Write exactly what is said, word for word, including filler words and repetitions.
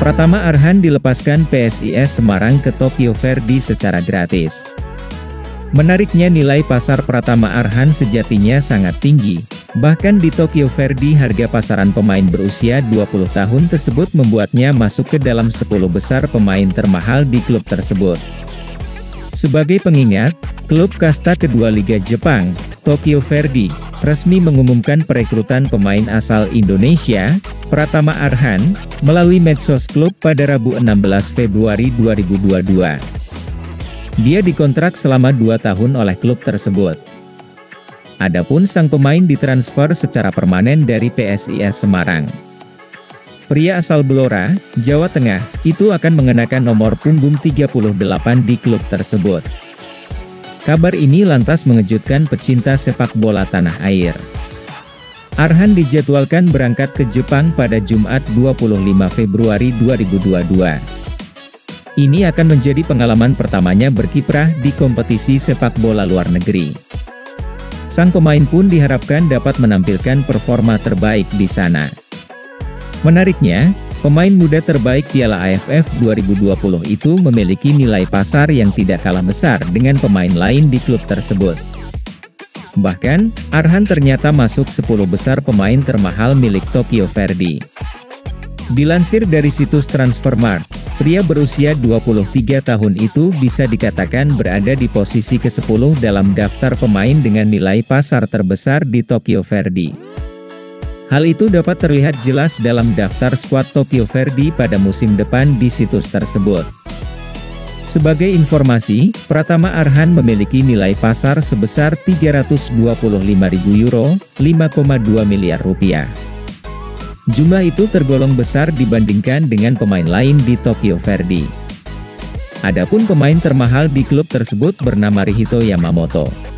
Pratama Arhan dilepaskan P S I S Semarang ke Tokyo Verdy secara gratis. Menariknya, nilai pasar Pratama Arhan sejatinya sangat tinggi. Bahkan di Tokyo Verdy harga pasaran pemain berusia dua puluh tahun tersebut membuatnya masuk ke dalam sepuluh besar pemain termahal di klub tersebut. Sebagai pengingat, klub kasta kedua Liga Jepang, Tokyo Verdy, resmi mengumumkan perekrutan pemain asal Indonesia, Pratama Arhan, melalui medsos klub pada Rabu enam belas Februari dua ribu dua puluh dua. Dia dikontrak selama dua tahun oleh klub tersebut. Adapun sang pemain ditransfer secara permanen dari P S I S Semarang. Pria asal Blora, Jawa Tengah, itu akan mengenakan nomor punggung tiga puluh delapan di klub tersebut. Kabar ini lantas mengejutkan pecinta sepak bola tanah air. Arhan dijadwalkan berangkat ke Jepang pada Jumat dua puluh lima Februari dua ribu dua puluh dua. Ini akan menjadi pengalaman pertamanya berkiprah di kompetisi sepak bola luar negeri. Sang pemain pun diharapkan dapat menampilkan performa terbaik di sana. Menariknya, pemain muda terbaik Piala A F F dua ribu dua puluh itu memiliki nilai pasar yang tidak kalah besar dengan pemain lain di klub tersebut. Bahkan, Arhan ternyata masuk sepuluh besar pemain termahal milik Tokyo Verdy. Dilansir dari situs Transfermarkt, pria berusia dua puluh tiga tahun itu bisa dikatakan berada di posisi kesepuluh dalam daftar pemain dengan nilai pasar terbesar di Tokyo Verdy. Hal itu dapat terlihat jelas dalam daftar skuad Tokyo Verdy pada musim depan di situs tersebut. Sebagai informasi, Pratama Arhan memiliki nilai pasar sebesar tiga ratus dua puluh lima ribu euro, lima koma dua miliar rupiah. Jumlah itu tergolong besar dibandingkan dengan pemain lain di Tokyo Verdy. Adapun pemain termahal di klub tersebut bernama Rihito Yamamoto.